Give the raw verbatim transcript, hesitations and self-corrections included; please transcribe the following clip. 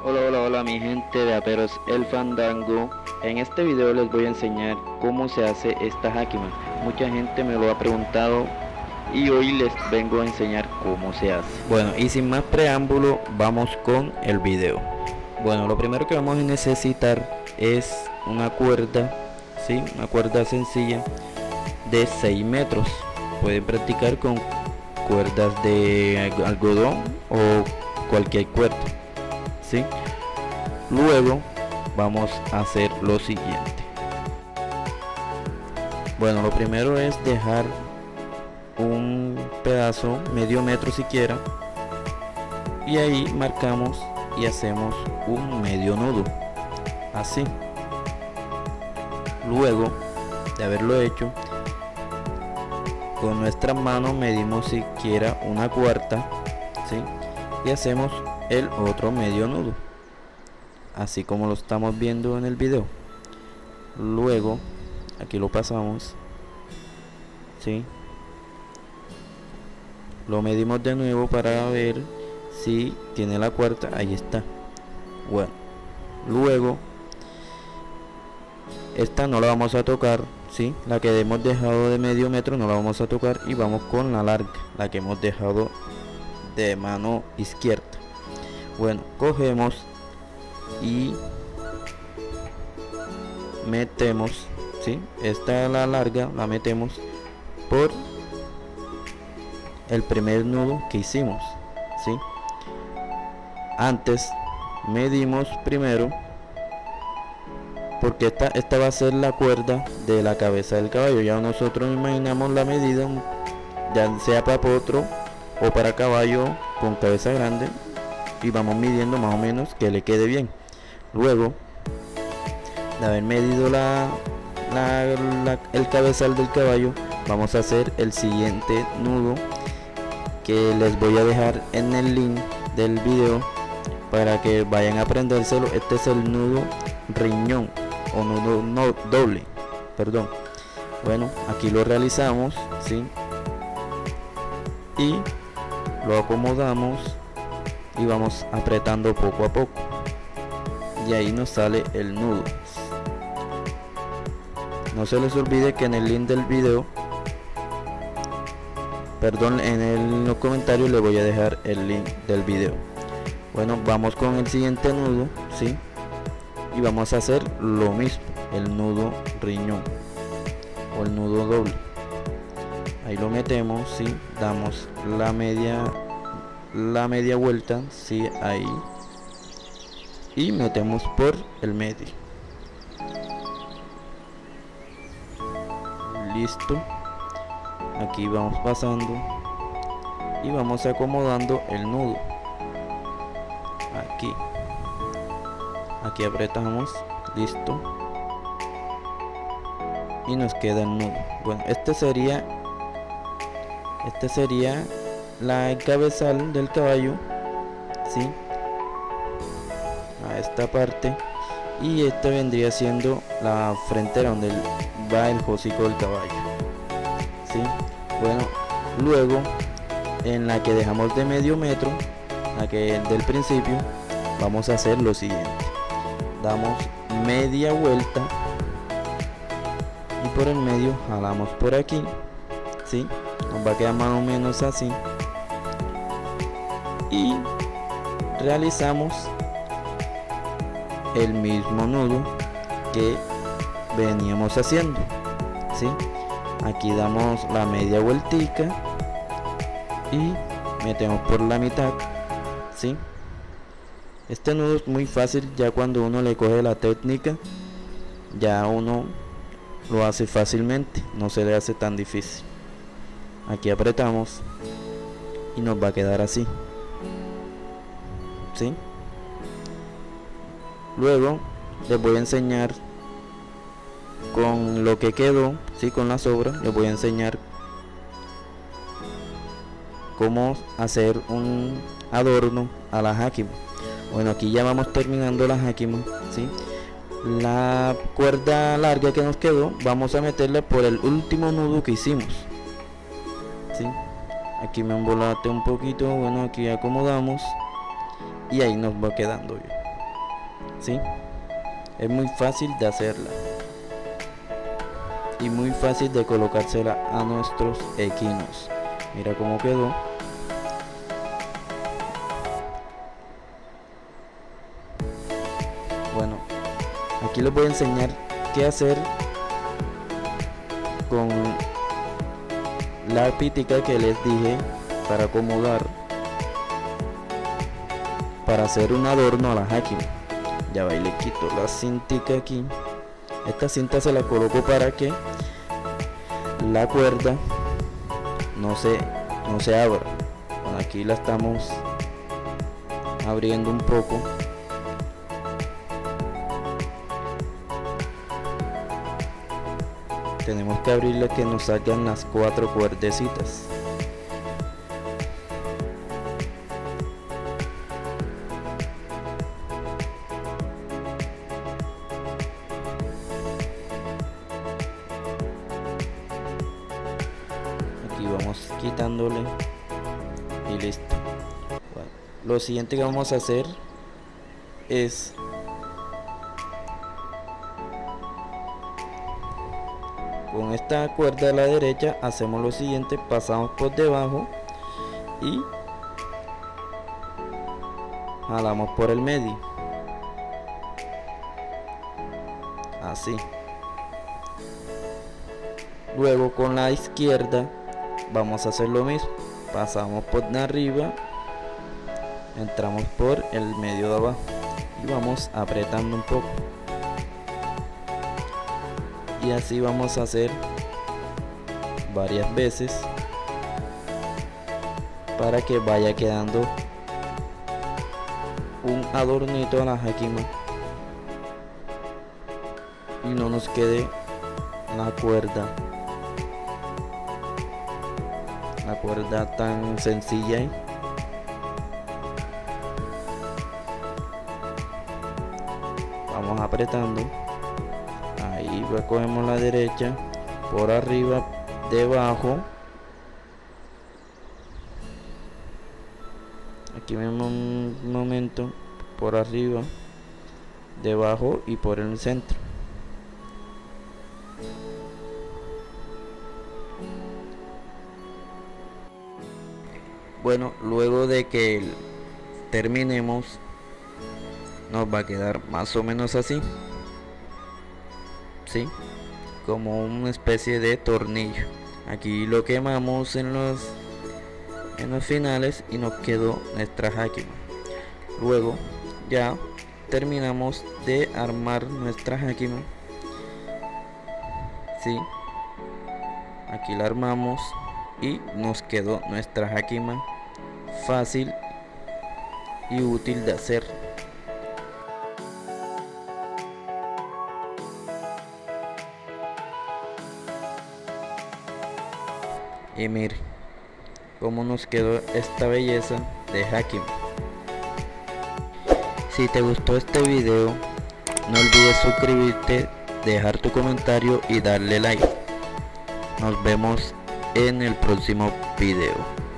Hola, hola, hola mi gente de Aperos el Fandango. En este video les voy a enseñar cómo se hace esta Hakima. Mucha gente me lo ha preguntado y hoy les vengo a enseñar cómo se hace. Bueno, y sin más preámbulo, vamos con el video. Bueno, lo primero que vamos a necesitar es una cuerda, ¿sí? Una cuerda sencilla de seis metros. Pueden practicar con cuerdas de algodón o cualquier cuerda, ¿sí? Luego vamos a hacer lo siguiente. Bueno, lo primero es dejar un pedazo medio metro siquiera, y ahí marcamos y hacemos un medio nudo, así. Luego de haberlo hecho, con nuestras manos medimos siquiera una cuarta, ¿sí? Y hacemos el otro medio nudo, así como lo estamos viendo en el video. Luego aquí lo pasamos, ¿sí? Lo medimos de nuevo para ver si tiene la cuarta. Ahí está. Bueno, luego esta no la vamos a tocar, ¿sí? La que hemos dejado de medio metro no la vamos a tocar, y vamos con la larga, la que hemos dejado de mano izquierda. Bueno, cogemos y metemos, ¿sí? Esta, la larga, la metemos por el primer nudo que hicimos, ¿sí? Antes medimos primero, porque esta, esta va a ser la cuerda de la cabeza del caballo. Ya nosotros imaginamos la medida, ya sea para potro o para caballo con cabeza grande, y vamos midiendo más o menos que le quede bien. Luego de haber medido la, la, la, el cabezal del caballo, vamos a hacer el siguiente nudo, que les voy a dejar en el link del video para que vayan a aprendérselo. Este es el nudo riñón o nudo no, doble, perdón. Bueno, aquí lo realizamos, ¿sí? Y lo acomodamos y vamos apretando poco a poco, y ahí nos sale el nudo. No se les olvide que en el link del video, perdón, en, el, en los comentarios les voy a dejar el link del video. Bueno, vamos con el siguiente nudo, ¿sí? Y vamos a hacer lo mismo, el nudo riñón o el nudo doble. Ahí lo metemos, ¿sí? Damos la media la media vuelta, ¿sí? Ahí, y metemos por el medio. Listo. Aquí vamos pasando y vamos acomodando el nudo. Aquí aquí apretamos, listo, y nos queda el nudo. Bueno, este sería este sería la el cabezal del caballo, ¿sí? A esta parte, y este vendría siendo la frentera donde va el hocico del caballo, ¿sí? Bueno, luego en la que dejamos de medio metro, la que del principio, vamos a hacer lo siguiente. Damos media vuelta y por el medio jalamos por aquí, ¿sí? Nos va a quedar más o menos así, y realizamos el mismo nudo que veníamos haciendo, ¿sí? Aquí damos la media vueltica y metemos por la mitad, ¿sí? Este nudo es muy fácil, ya cuando uno le coge la técnica, ya uno lo hace fácilmente, no se le hace tan difícil. Aquí apretamos y nos va a quedar así, ¿sí? Luego les voy a enseñar con lo que quedó, ¿sí? Con la sobra les voy a enseñar cómo hacer un adorno a la Hakima. Bueno, aquí ya vamos terminando la Hakima, ¿sí? La cuerda larga que nos quedó, vamos a meterla por el último nudo que hicimos, ¿sí? Aquí me embolate un poquito. Bueno, aquí acomodamos y ahí nos va quedando bien. ¿sí? Es muy fácil de hacerla y muy fácil de colocársela a nuestros equinos. Mira cómo quedó. Bueno, aquí les voy a enseñar qué hacer con la pítica que les dije para acomodar, para hacer un adorno a la Hakima. Ya va, y le quito la cintica aquí. Esta cinta se la coloco para que la cuerda no se, no se abra. Bueno, aquí la estamos abriendo un poco. Tenemos que abrirla que nos salgan las cuatro cuerdecitas. Aquí vamos quitándole y listo. Bueno, lo siguiente que vamos a hacer es con esta cuerda de la derecha hacemos lo siguiente: pasamos por debajo y jalamos por el medio, así. Luego con la izquierda vamos a hacer lo mismo, pasamos por arriba, entramos por el medio de abajo y vamos apretando un poco. Y así vamos a hacer varias veces para que vaya quedando un adornito a la Hakima y no nos quede la cuerda la cuerda tan sencilla ahí. Vamos apretando. Ahí cogemos la derecha por arriba, debajo, aquí mismo un momento, por arriba, debajo y por el centro. Bueno, luego de que terminemos, nos va a quedar más o menos así, ¿sí? Como una especie de tornillo. Aquí lo quemamos en los en los finales y nos quedó nuestra Hakima. Luego ya terminamos de armar nuestra Hakima, ¿sí? Aquí la armamos y nos quedó nuestra Hakima fácil y útil de hacer. Y mire cómo nos quedó esta belleza de Hakima. Si te gustó este video, no olvides suscribirte, dejar tu comentario y darle like. Nos vemos en el próximo video.